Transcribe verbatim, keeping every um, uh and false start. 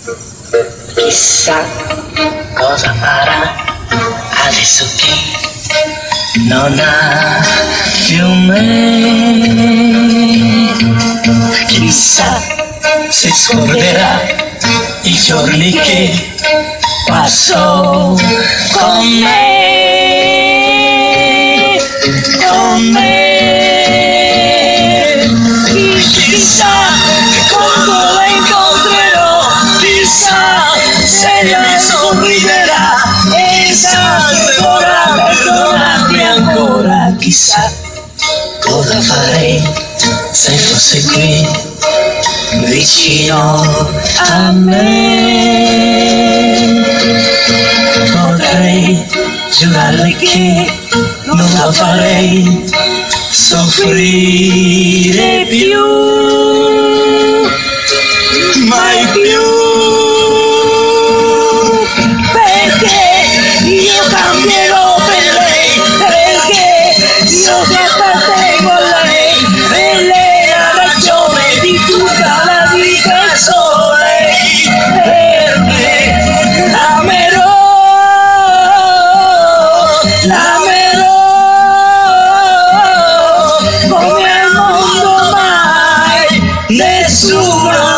Chissà cosa farà adesso che non ha più me. Chissà se scorderà i giorni che passo con me, con me. Chissà che quando la incontrerò, chissà se le sorriderà e saprà perdonarti ancora. Chissà cosa farei se fosse qui vicino a me. Potrei giurarle che non la farei soffrire più, mai più, perché io cambierò per lei, perché io ti appartengo a lei, e lei ha ragione di tutta la vita, solo lei per me. L'amerò, l'amerò come al mondo mai nessuno.